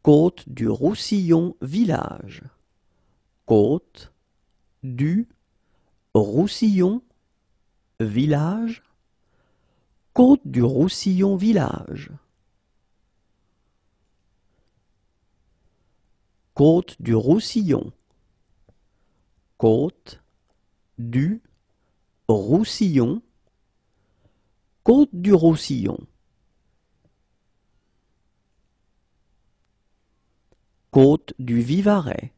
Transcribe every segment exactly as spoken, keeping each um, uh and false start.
Côte du Roussillon village. Côte du Roussillon village. Côte du Roussillon village. Côte du Roussillon. Côte du Roussillon. Côte du Roussillon. Côte du Vivarais.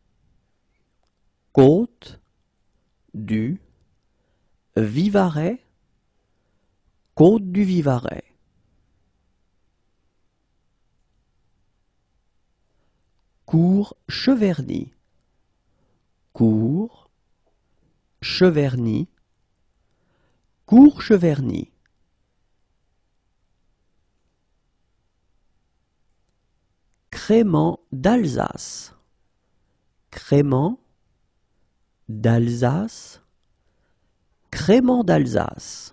Côte du Vivarais. Côte du Vivarais. Cours Cheverny. Cours Cheverny. Cours Cheverny. Crémant d'Alsace. Crémant d'Alsace. Crémant d'Alsace.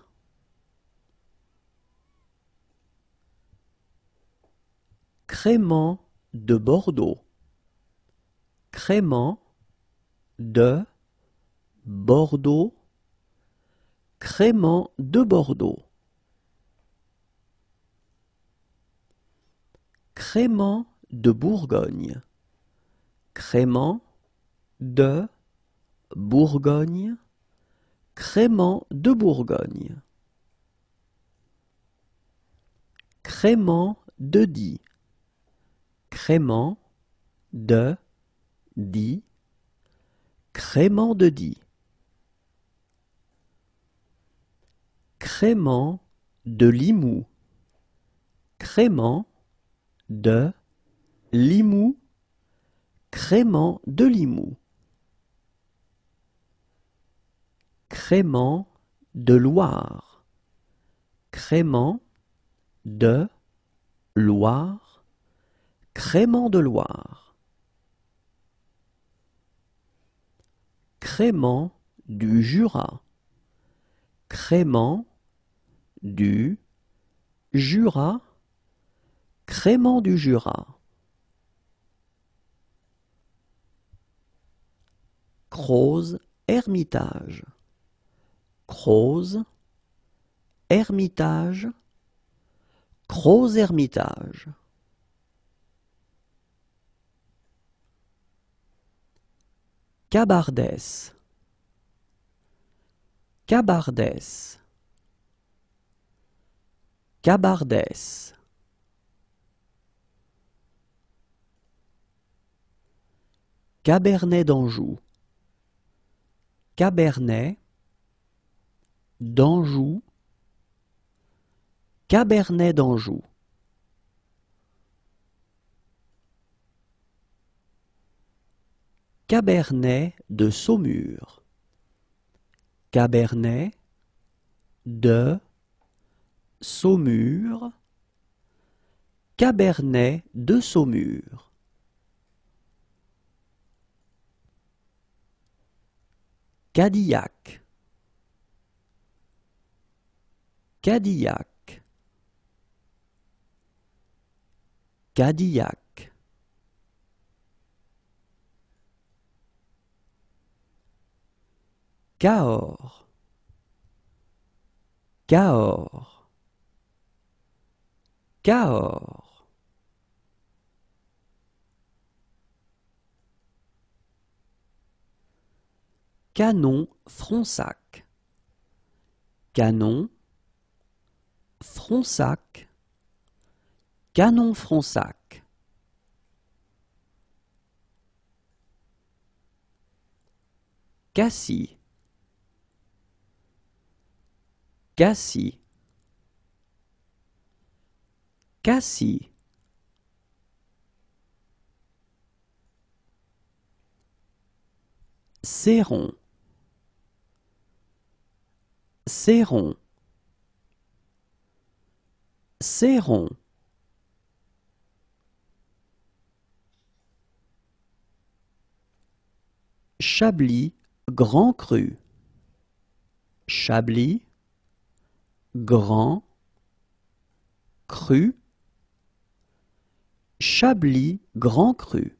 Crémant de Bordeaux. Crémant de Bordeaux. Crémant de Bordeaux. Crémant de Bourgogne. Crémant de Bourgogne. Crémant de Bourgogne. Crémant de Die. Crémant de Die. Crémant de Die. Crémant de Limoux. Crémant de Limoux. Crémant de Limoux. Crémant de Loire. Crémant de Loire. Crémant de Loire. Crémant du Jura. Crémant du Jura. Crémant du Jura. Crozes Hermitage. Crozes Hermitage. Crozes Hermitage. Cabardès. Cabardès. Cabardès. Cabernet d'Anjou. Cabernet d'Anjou. Cabernet d'Anjou. Cabernet de Saumur. Cabernet de Saumur. Cabernet de Saumur. Cadillac. Cadillac. Cadillac. Cahors. Cahors. Cahors. Canon Fronsac. Canon Fronsac. Canon Fronsac. Cassis. Cassis. Cassis. Céron. Céron. Céron. Chablis Grand Cru. Chablis Grand Cru. Chablis Grand Cru.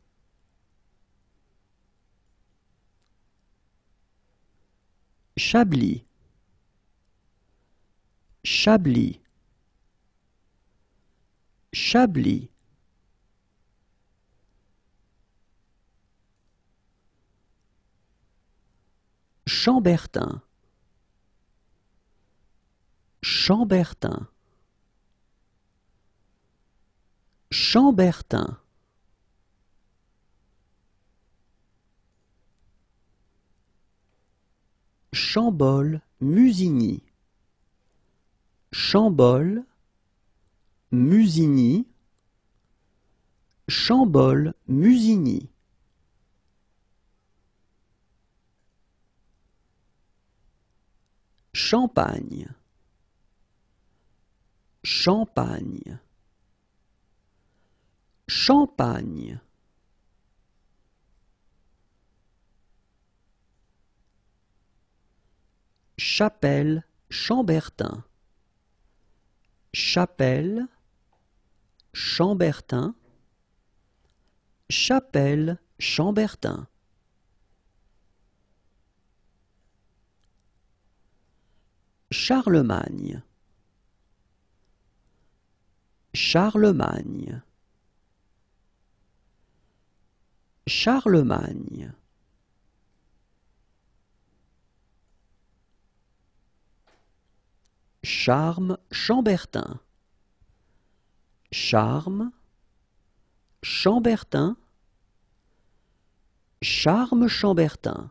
Chablis. Chablis. Chablis. Chambertin. Chambertin. Chambertin. Chambol, Musigny. Chambol, Musigny. Chambol, Musigny. Champagne. Champagne. Champagne. Chapelle, Chambertin. Chapelle, Chambertin. Chapelle, Chambertin. Charlemagne. Charlemagne. Charlemagne. Charme, Chambertin. Charme, Chambertin. Charme, Chambertin.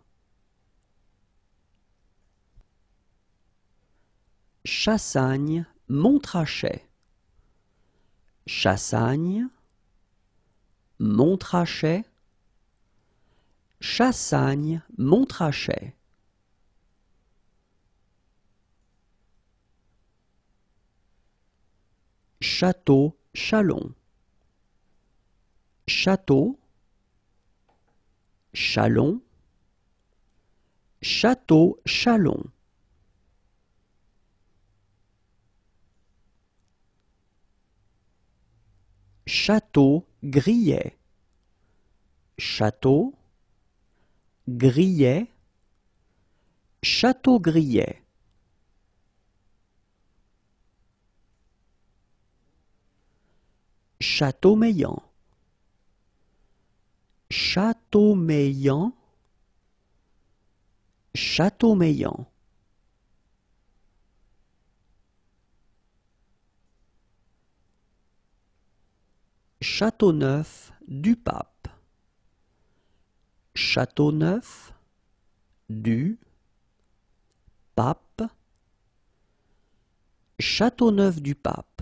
Chassagne, Montrachet. Chassagne, Montrachet. Chassagne, Montrachet. Château, Châlons. Château, Châlons. Château, Châlons. Château, Grillet. Château, Grillet. Château, Grillet. Châteaumeillant. Châteaumeillant. Châteaumeillant. Châteauneuf du Pape. Châteauneuf du Pape. Châteauneuf du Pape.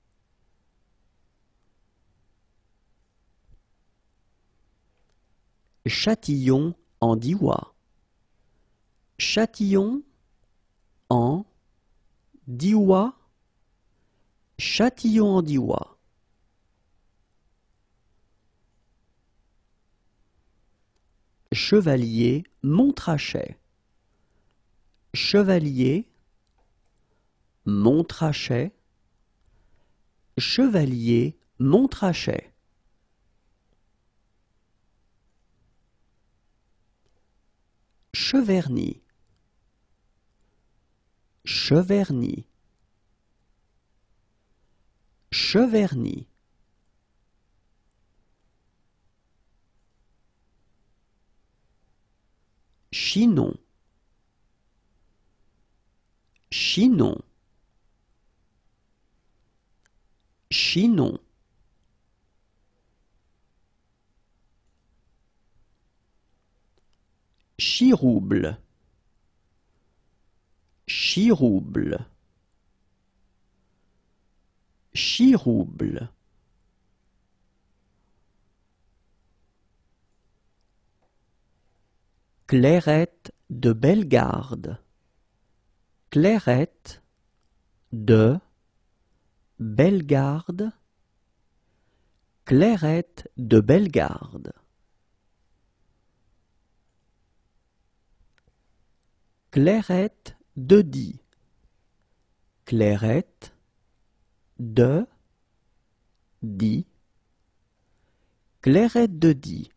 Châtillon en Diois. Châtillon en Diois. Châtillon en Diois. Chevalier, Montrachet. Chevalier, Montrachet. Chevalier, Montrachet. Cheverny. Cheverny. Cheverny. Chinon. Chinon. Chinon. Chirouble. Chirouble. Chirouble. Clairette de Bellegarde. Clairette de Bellegarde. Clairette de Bellegarde. Clairette de Die. Clairette de Die. Clairette de Die.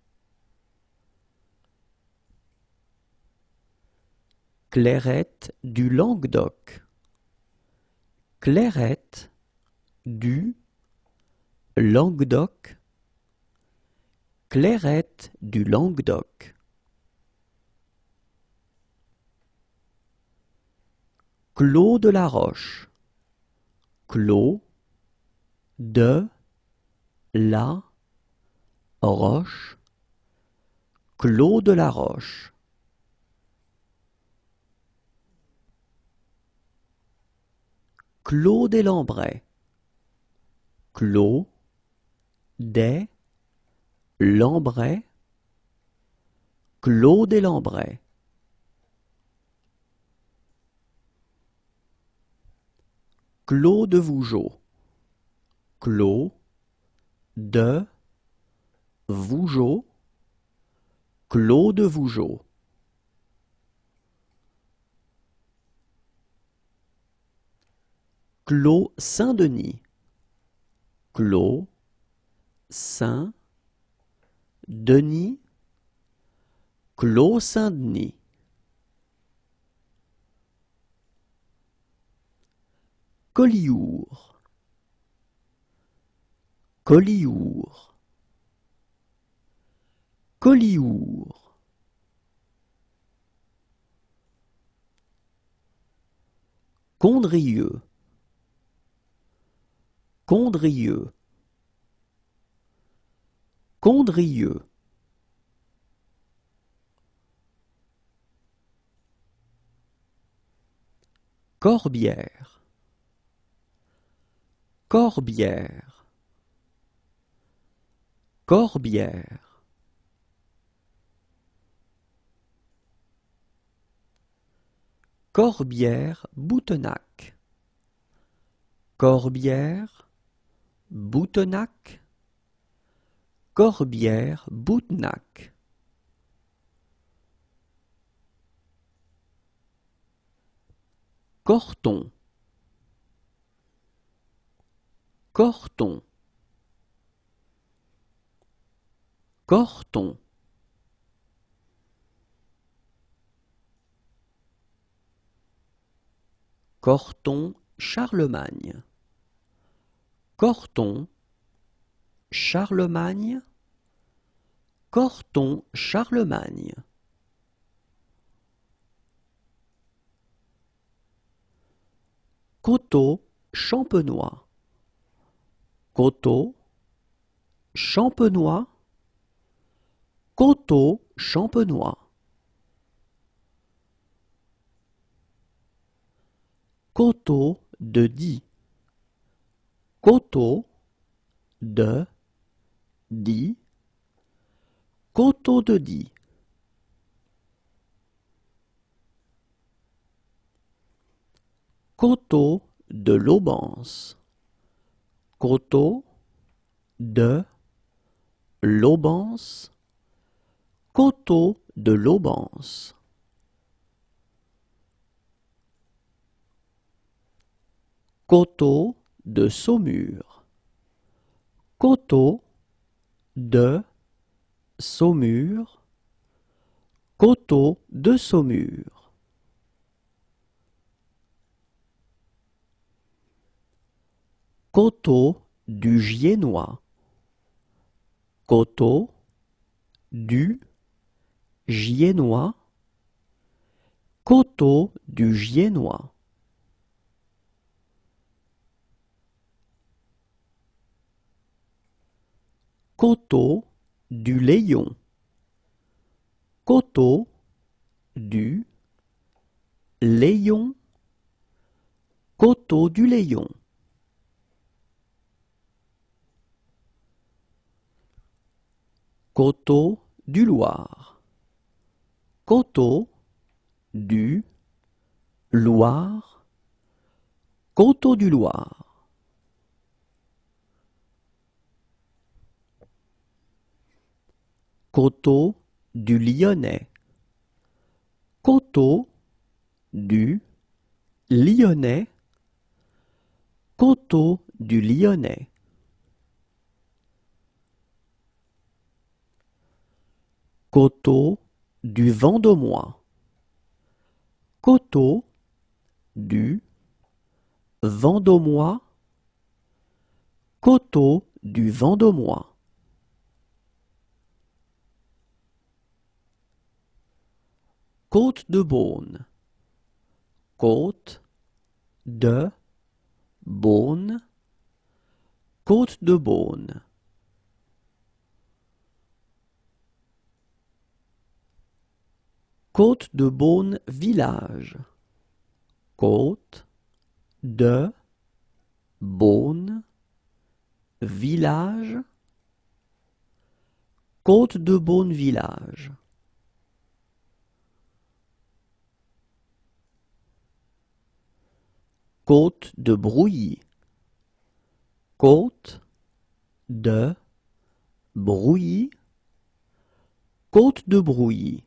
Clairette du Languedoc. Clairette du Languedoc. Clairette du Languedoc. Clos de la Roche. Clos de la Roche. Clos de la Roche. Clos des Lambrais. Clos des Lambrais. Clos des Lambrais. Clos de Vougeot. Clos de Vougeot. Clos de Vougeot. Clos Saint-Denis. Clos Saint-Denis. Clos Saint-Denis. Collioure. Collioure. Collioure. Condrieu. Condrieu. Condrieu. Corbière. Corbière. Corbière. Corbière Boutenac. Corbière Boutenac. Corbière Boutenac. Corton. Corton. Corton. Corton Charlemagne. Corton Charlemagne. Corton Charlemagne. Coteau Champenois. Coteau Champenois. Coteau Champenois. Coteau de Die. Coteau de Die. Coteau de Die. Coteau de l'Aubance. Coteau de l'Aubance. Coteau de l'Aubance. Coteau de Saumur. Coteau de Saumur. Coteau de Saumur. Coteau du Giennois. Coteau du Giennois. Coteau du Giennois. Coteau du Layon. Coteau du Layon. Coteau du Layon. Coteau du Loir. Coteau du Loir. Coteau du Loir. Coteau du Lyonnais. Coteau du Lyonnais. Coteau du Lyonnais. Coteau du Vendômois. Coteau du Vendômois. Coteau du Vendômois. Côte de Beaune. Côte de Beaune. Côte de Beaune. Côte de Beaune village. Côte de Beaune village. Côte de Beaune village. Côte de Brouilly. Côte de Brouilly. Côte de Brouilly.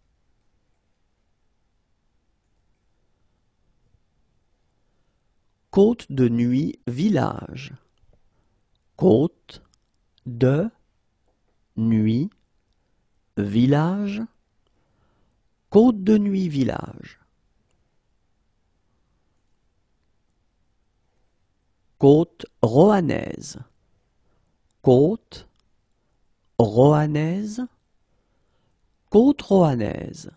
Côte de Nuit village. Côte de Nuit village. Côte de Nuit village. Côte roannaise. Côte roannaise. Côte roannaise.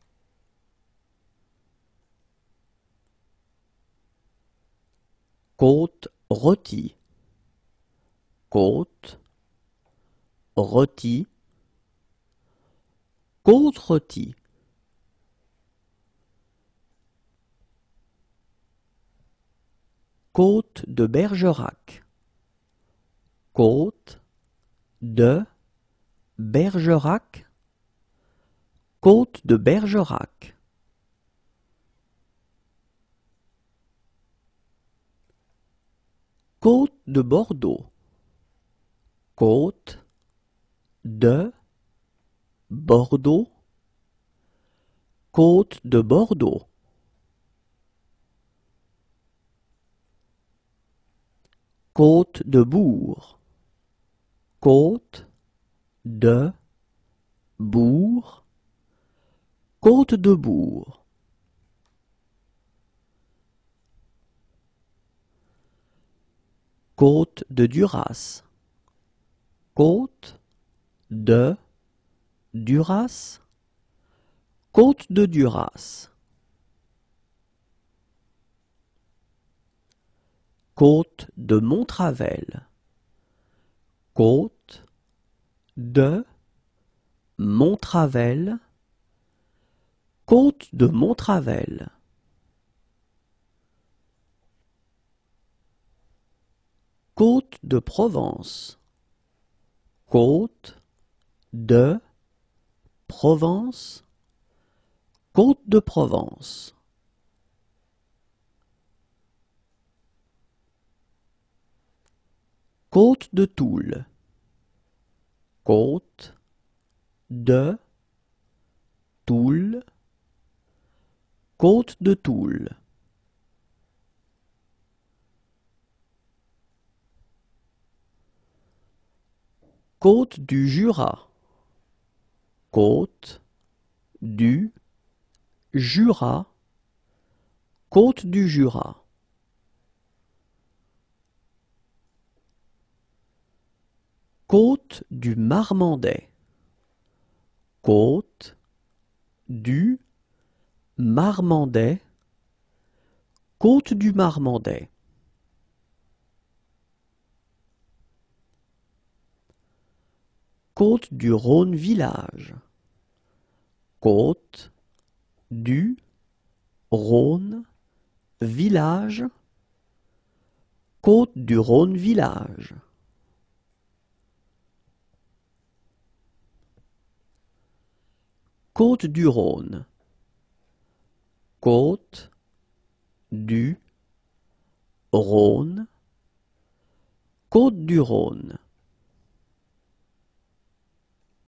Côte rôtie. Côte rôtie. Côte rôtie. Côte de Bergerac. Côte de Bergerac. Côte de Bergerac. Côte de Bordeaux. Côte de Bordeaux. Côte de Bordeaux. Côte de Bourg. Côte de Bourg. Côte de Bourg. Côte de Duras. Côte de Duras. Côte de Duras. Côte de Montravel. Côte de Montravel. Côte de Montravel. Côte de Provence. Côte de Provence. Côte de Provence. Côte de Toul. Côte de Toul. Côte de Toul. Côte du Jura. Côte du Jura. Côte du Jura. Côte du Marmandais. Côte du Marmandais. Côte du Marmandais. Côte du Rhône village. Côte du Rhône village. Côte du Rhône village. Côte du Rhône. Côte du Rhône. Côte du Rhône.